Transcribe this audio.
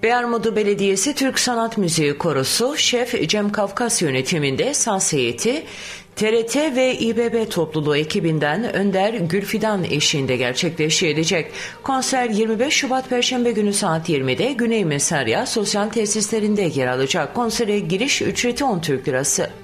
Beyarmudu Belediyesi Türk Sanat Müziği Korosu, Şef Cem Kafkas yönetiminde saz heyeti, TRT ve İBB topluluğu ekibinden Önder Gülfidan eşliğinde gerçekleşecek. Konser 25 Şubat Perşembe günü saat 20'de Güney Mesarya Sosyal Tesislerinde yer alacak. Konsere giriş ücreti 10 Türk Lirası.